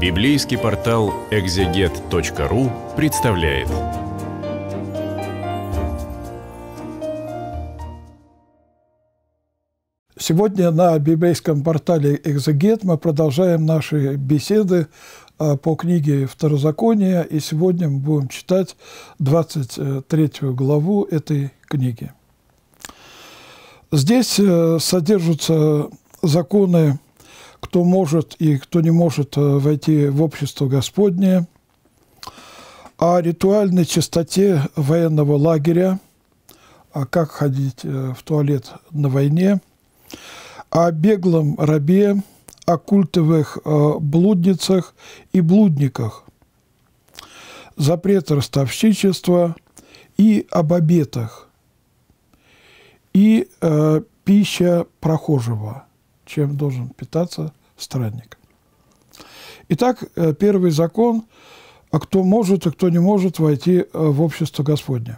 Библейский портал экзегет.ру представляет. Сегодня на библейском портале «Экзегет» мы продолжаем наши беседы по книге Второзакония, и сегодня мы будем читать 23 главу этой книги. Здесь содержатся законы, кто может и кто не может войти в общество Господне, о ритуальной чистоте военного лагеря, как ходить в туалет на войне, о беглом рабе, о культовых блудницах и блудниках, запрет ростовщичества и об обетах, и пища прохожего, чем должен питаться странник. Итак, первый закон, кто может и кто не может войти в общество Господне.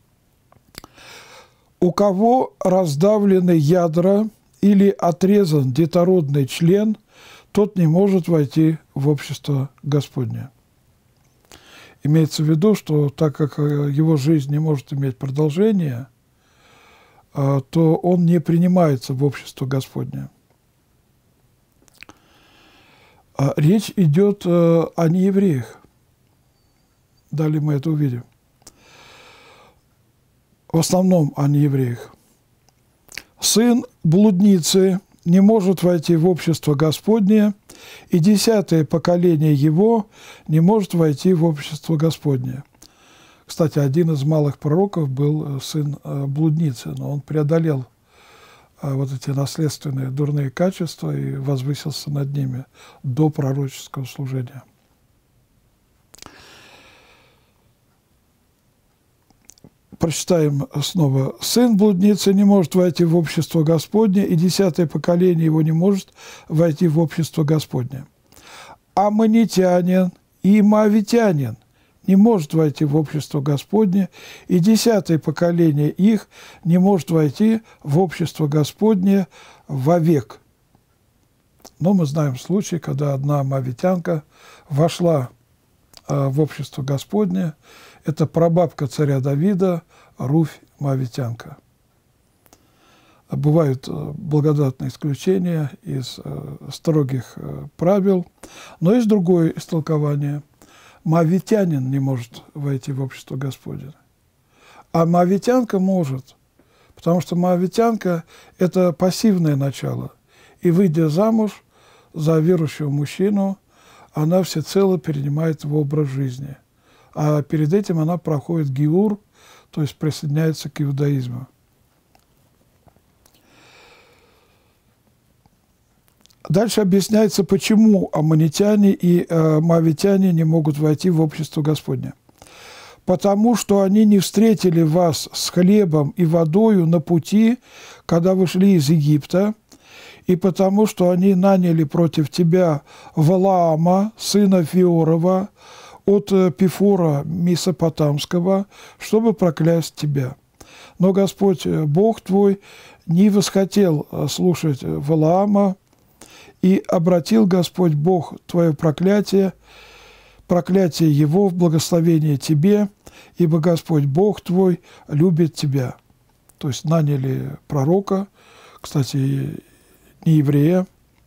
У кого раздавлены ядра или отрезан детородный член, тот не может войти в общество Господне. Имеется в виду, что так как его жизнь не может иметь продолжения, то он не принимается в общество Господне. Речь идет о неевреях. Далее мы это увидим. В основном о неевреях. Сын блудницы не может войти в общество Господне, и 10-е поколение его не может войти в общество Господне. Кстати, один из малых пророков был сын блудницы, но он преодолел вот эти наследственные дурные качества и возвысился над ними до пророческого служения. Прочитаем снова. «Сын блудницы не может войти в общество Господне, и 10-е поколение его не может войти в общество Господне. Аммонитянин и моавитянин не может войти в общество Господне, и 10-е поколение их не может войти в общество Господне вовек». Но мы знаем случай, когда одна моавитянка вошла в общество Господне. Это прабабка царя Давида, Руфь моавитянка. Бывают благодатные исключения из строгих правил, но есть другое истолкование. Моавитянин не может войти в общество Господне, а моавитянка может, потому что моавитянка – это пассивное начало, и, выйдя замуж за верующего мужчину, она всецело перенимает его образ жизни. А перед этим она проходит гиур, то есть присоединяется к иудаизму. Дальше объясняется, почему аммонитяне и моавитяне не могут войти в общество Господне. «Потому что они не встретили вас с хлебом и водою на пути, когда вы шли из Египта, и потому что они наняли против тебя Валаама, сына Фиорова, от Пифора Месопотамского, чтобы проклясть тебя. Но Господь Бог твой не восхотел слушать Валаама, и обратил Господь Бог твое проклятие его в благословение тебе, ибо Господь Бог твой любит тебя». То есть наняли пророка, кстати, не еврея,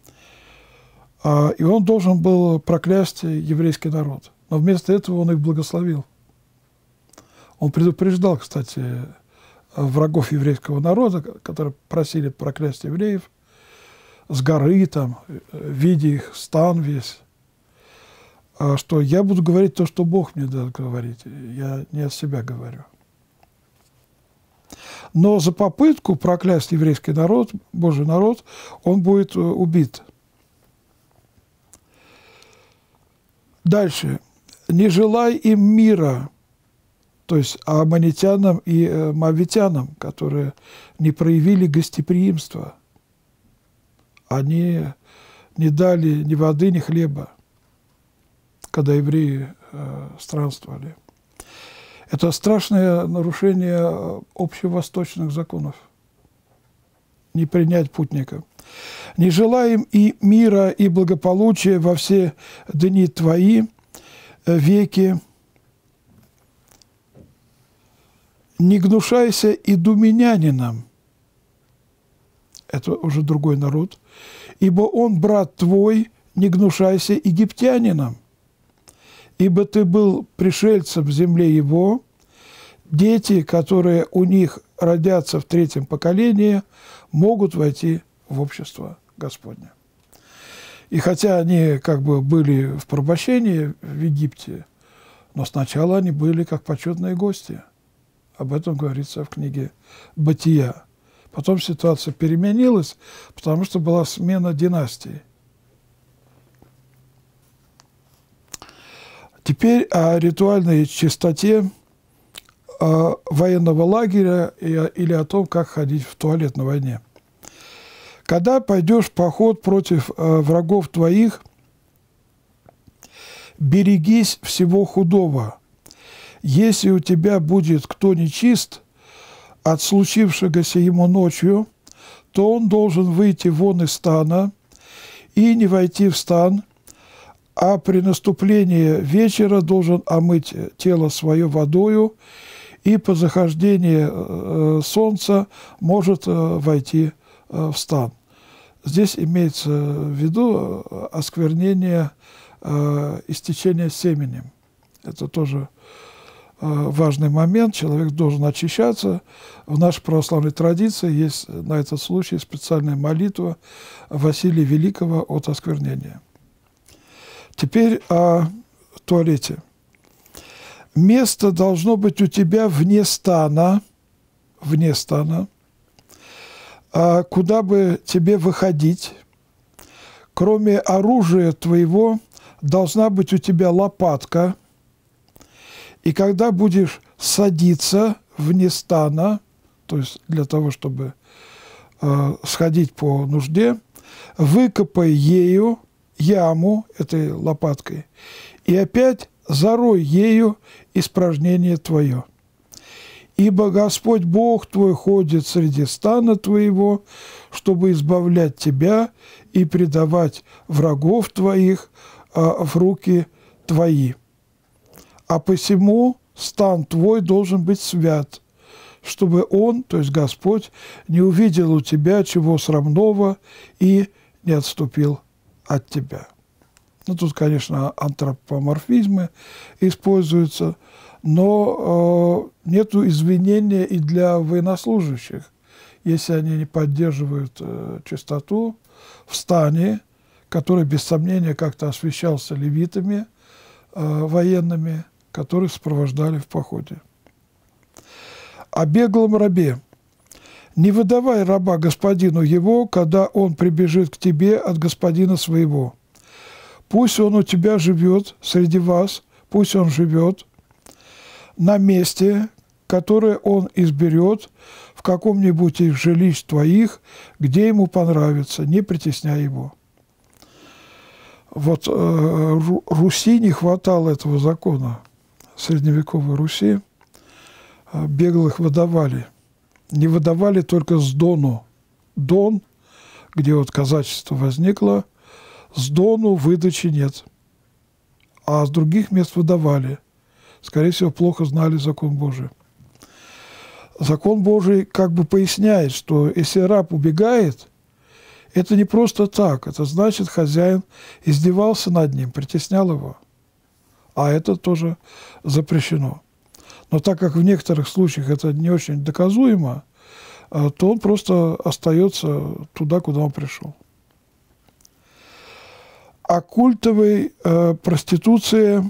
и он должен был проклясть еврейский народ. Но вместо этого он их благословил. Он предупреждал, кстати, врагов еврейского народа, которые просили проклясть евреев, с горы, там, видя их стан весь, что я буду говорить то, что Бог мне даст говорить. Я не от себя говорю. Но за попытку проклясть еврейский народ, Божий народ, он будет убит. Дальше. «Не желай им мира», то есть аммонитянам и моавитянам, которые не проявили гостеприимства. Они не дали ни воды, ни хлеба, когда евреи странствовали. Это страшное нарушение общевосточных законов. Не принять путника. Не желаем и мира, и благополучия во все дни Твои, веки. Не гнушайся идуменянинам». Это уже другой народ. «Ибо он брат твой, не гнушайся египтянинам. Ибо ты был пришельцем в земле его, дети, которые у них родятся в третьем поколении, могут войти в общество Господне». И хотя они как бы были в порабощении в Египте, но сначала они были как почетные гости. Об этом говорится в книге «Бытия». Потом ситуация переменилась, потому что была смена династий. Теперь о ритуальной чистоте военного лагеря или о том, как ходить в туалет на войне. «Когда пойдешь в поход против врагов твоих, берегись всего худого. Если у тебя будет кто нечист от случившегося ему ночью, то он должен выйти вон из стана и не войти в стан, а при наступлении вечера должен омыть тело свое водою, и по захождении солнца может войти в стан». Здесь имеется в виду осквернение истечения семенем. Это тоже важный момент. Человек должен очищаться. В нашей православной традиции есть на этот случай специальная молитва Василия Великого от осквернения. Теперь о туалете. «Место должно быть у тебя вне стана, куда бы тебе выходить. Кроме оружия твоего должна быть у тебя лопатка. И когда будешь садиться вне стана, то есть для того, чтобы сходить по нужде, выкопай ею яму, этой лопаткой, и опять зарой ею испражнение твое. Ибо Господь Бог твой ходит среди стана твоего, чтобы избавлять тебя и предавать врагов твоих в руки твои. А посему стан твой должен быть свят, чтобы он, то есть Господь, не увидел у тебя чего срамного и не отступил от тебя». Ну, тут, конечно, антропоморфизмы используются, но нету извинения и для военнослужащих, если они не поддерживают чистоту в стане, который, без сомнения, как-то освящался левитами военными, которые сопровождали в походе. «О беглом рабе. Не выдавай раба господину его, когда он прибежит к тебе от господина своего. Пусть он у тебя живет среди вас, пусть он живет на месте, которое он изберет, в каком-нибудь из жилищ твоих, где ему понравится, не притесняй его». Вот Руси не хватало этого закона. В средневековой Руси беглых выдавали. Не выдавали только с Дону. Дон, где вот казачество возникло, с Дону выдачи нет. А с других мест выдавали. Скорее всего, плохо знали закон Божий. Закон Божий как бы поясняет, что если раб убегает, это не просто так. Это значит, хозяин издевался над ним, притеснял его. А это тоже запрещено. Но так как в некоторых случаях это не очень доказуемо, то он просто остается туда, куда он пришел. О культовой проституции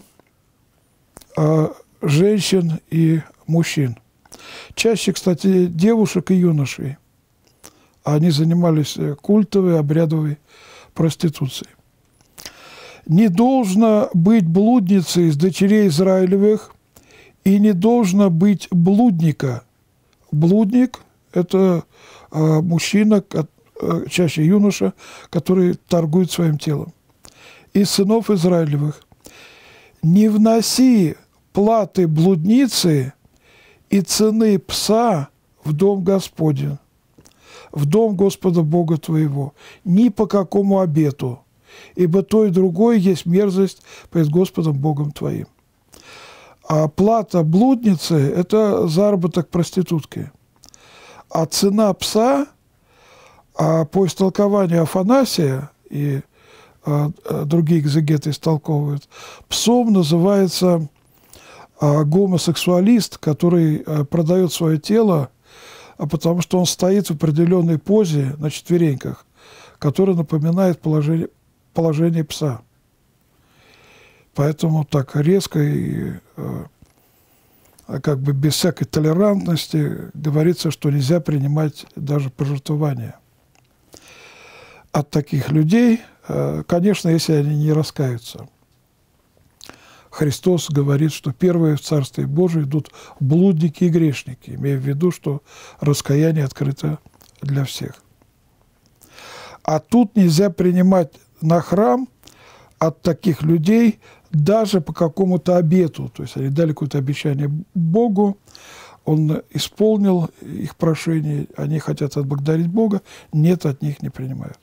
женщин и мужчин. Чаще, кстати, девушек и юношей. Они занимались культовой, обрядовой проституцией. «Не должно быть блудницы из дочерей Израилевых, и не должно быть блудника». Блудник – это мужчина, чаще юноша, который торгует своим телом. «Из сынов Израилевых. Не вноси платы блудницы и цены пса в дом Господень. в дом Господа Бога твоего, ни по какому обету, ибо то и другое есть мерзость пред Господом Богом твоим. А плата блудницы – это заработок проститутки. А цена пса, по истолкованию Афанасия, и другие экзегеты истолковывают, псом называется гомосексуалист, который продает свое тело, потому что он стоит в определенной позе на четвереньках, которая напоминает положение пса. Поэтому так резко и как бы без всякой толерантности говорится, что нельзя принимать даже пожертвования от таких людей, конечно, если они не раскаются. Христос говорит, что первые в Царстве Божие идут блудники и грешники, имея в виду, что раскаяние открыто для всех. А тут нельзя принимать на храм от таких людей даже по какому-то обету. То есть они дали какое-то обещание Богу, Он исполнил их прошение, они хотят отблагодарить Бога, нет, от них не принимают.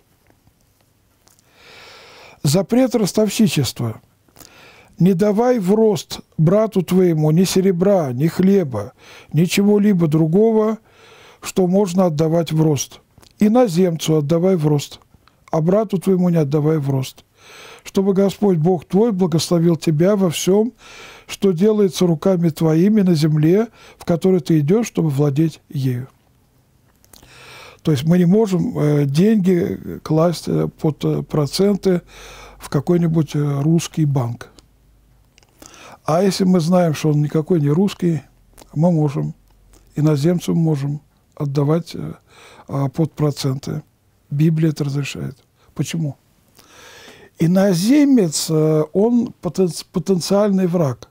Запрет ростовщичества. Не давай в рост брату твоему ни серебра, ни хлеба, ничего-либо другого, что можно отдавать в рост. Иноземцу отдавай в рост, а брату твоему не отдавай в рост. Чтобы Господь Бог твой благословил тебя во всем, что делается руками твоими на земле, в которой ты идешь, чтобы владеть ею. То есть мы не можем деньги класть под проценты в какой-нибудь русский банк. А если мы знаем, что он никакой не русский, мы можем, иноземцам можем отдавать под проценты. Библия это разрешает. Почему? Иноземец, он потенциальный враг.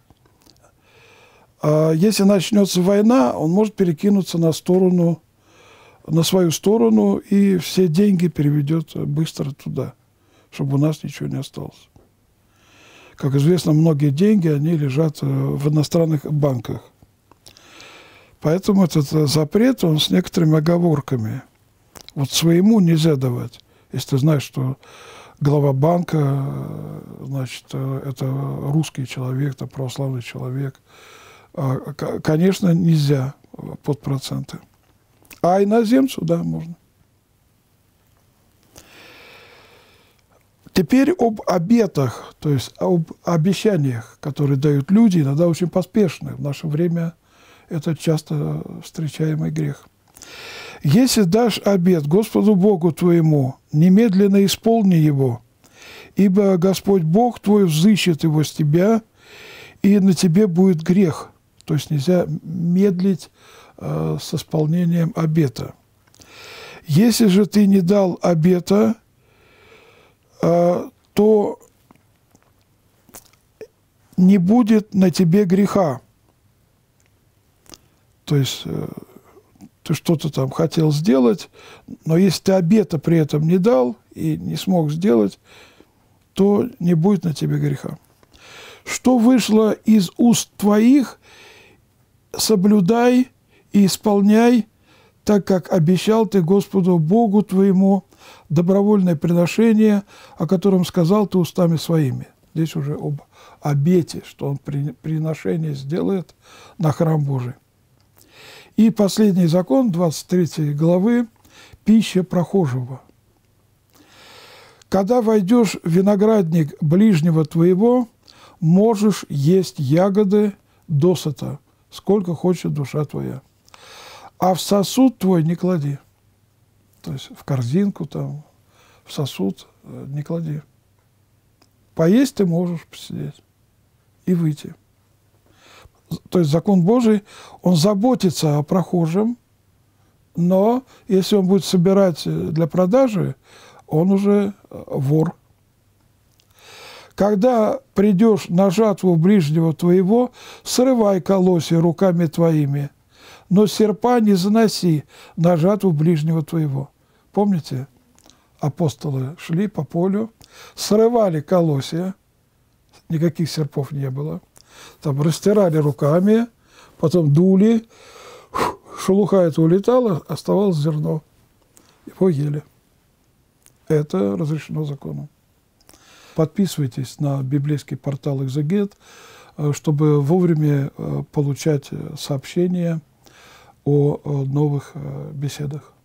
Если начнется война, он может перекинуться на свою сторону, и все деньги переведет быстро туда, чтобы у нас ничего не осталось. Как известно, многие деньги, они лежат в иностранных банках. Поэтому этот запрет, он с некоторыми оговорками. Вот своему нельзя давать. Если ты знаешь, что глава банка, значит, это русский человек, это православный человек, конечно, нельзя под проценты. А иноземцу, да, можно. Теперь об обетах, то есть об обещаниях, которые дают люди, иногда очень поспешны. В наше время это часто встречаемый грех. «Если дашь обет Господу Богу твоему, немедленно исполни его, ибо Господь Бог твой взыщет его с тебя, и на тебе будет грех». То есть нельзя медлить с исполнением обета. «Если же ты не дал обета, то не будет на тебе греха». То есть ты что-то там хотел сделать, но если ты обета при этом не дал и не смог сделать, то не будет на тебе греха. «Что вышло из уст твоих, соблюдай и исполняй, так как обещал ты Господу Богу твоему добровольное приношение, о котором сказал ты устами своими». Здесь уже об обете, что он приношение сделает на храм Божий. И последний закон, 23 главы, пища прохожего. «Когда войдешь в виноградник ближнего твоего, можешь есть ягоды досыта, сколько хочет душа твоя. А в сосуд твой не клади». То есть в корзинку, там, в сосуд не клади. Поесть ты можешь посидеть и выйти. То есть закон Божий, он заботится о прохожем, но если он будет собирать для продажи, он уже вор. «Когда придешь на жатву ближнего твоего, срывай колосья руками твоими, но серпа не заноси на жатву ближнего твоего». Помните, апостолы шли по полю, срывали колосья, никаких серпов не было, там растирали руками, потом дули, шелуха это улетала, оставалось зерно. его ели. Это разрешено законом. Подписывайтесь на библейский портал «Экзегет», чтобы вовремя получать сообщения о новых беседах.